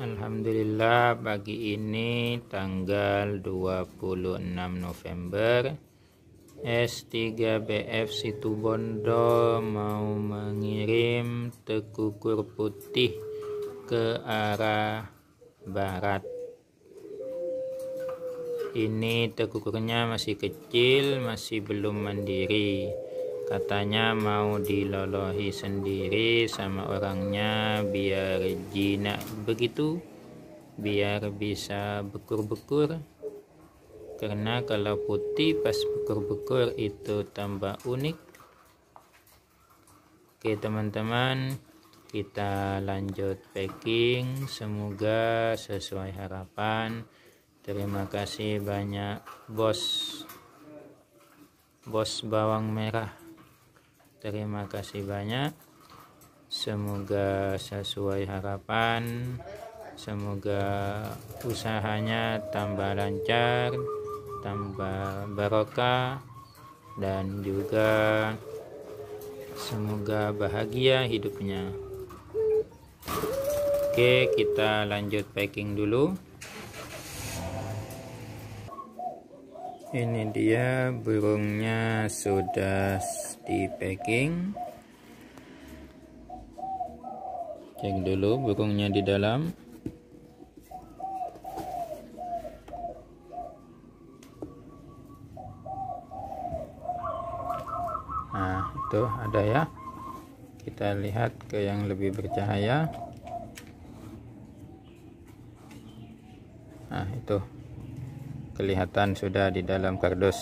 Alhamdulillah, pagi ini tanggal 26 November S3BF Situbondo mau mengirim tekukur putih ke arah barat. Ini tekukurnya masih kecil, masih belum mandiri. Katanya mau dilolohi sendiri sama orangnya biar jinak begitu, biar bisa bekur-bekur. Karena kalau putih pas bekur-bekur itu tambah unik. Oke teman-teman, kita lanjut packing. Semoga sesuai harapan. Terima kasih banyak bos bawang merah. Terima kasih banyak. Semoga sesuai harapan. Semoga usahanya tambah lancar, tambah barokah, dan juga semoga bahagia hidupnya. Oke, kita lanjut packing dulu. Ini dia burungnya sudah di packing. Cek dulu burungnya di dalam. Nah, itu ada ya. Kita lihat ke yang lebih bercahaya. Nah, itu kelihatan sudah di dalam kardus.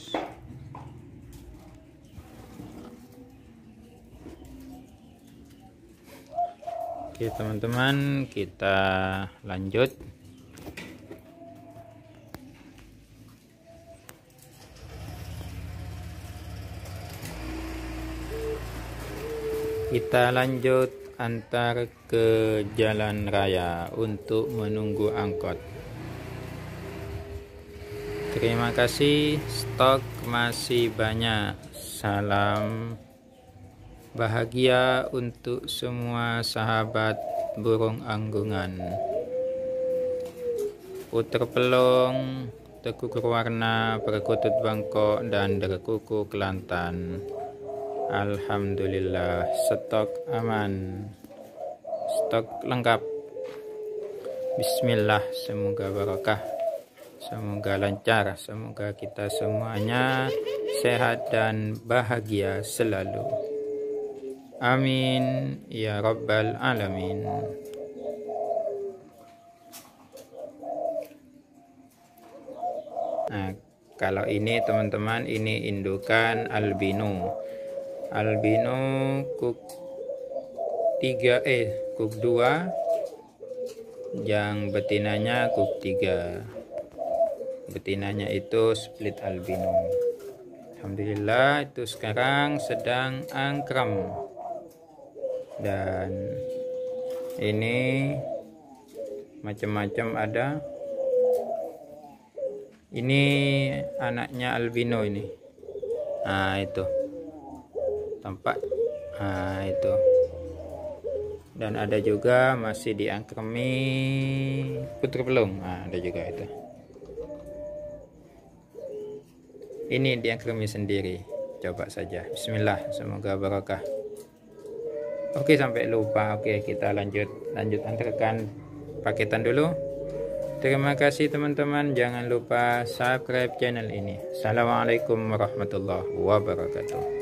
Oke teman-teman, kita lanjut. Kita lanjut antar ke jalan raya untuk menunggu angkot. Terima kasih, stok masih banyak. Salam bahagia untuk semua sahabat burung anggungan. Puter pelung, tekukur warna, perkutut bangkok, dan derkuku Kelantan. Alhamdulillah, stok aman, stok lengkap. Bismillah, semoga barokah, semoga lancar, semoga kita semuanya sehat dan bahagia selalu. Amin ya rabbal alamin. Nah, kalau ini teman-teman, ini indukan albino. Albino kuk 2, yang betinanya kuk 3. Betinanya itu split albino. Alhamdulillah, itu sekarang sedang angkrem. Dan ini macam-macam ada. Ini anaknya albino ini. Nah, itu tampak. Nah, itu. Dan ada juga masih diangkremi puter pelung. Nah, ada juga itu. Ini diangkremi sendiri. Coba saja. Bismillah, semoga barokah. Oke, sampai lupa. Oke, kita lanjut antarkan paketan dulu. Terima kasih teman-teman. Jangan lupa subscribe channel ini. Assalamualaikum warahmatullahi wabarakatuh.